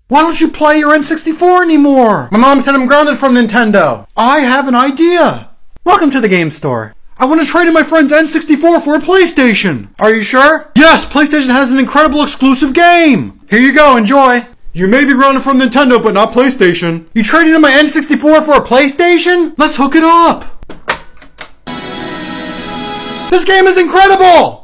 Why don't you play your N64 anymore? My mom said I'm grounded from Nintendo. I have an idea. Welcome to the game store. I want to trade in my friend's N64 for a PlayStation. Are you sure? Yes, PlayStation has an incredible exclusive game. Here you go, enjoy. You may be grounded from Nintendo, but not PlayStation. You traded in my N64 for a PlayStation? Let's hook it up. This game is incredible!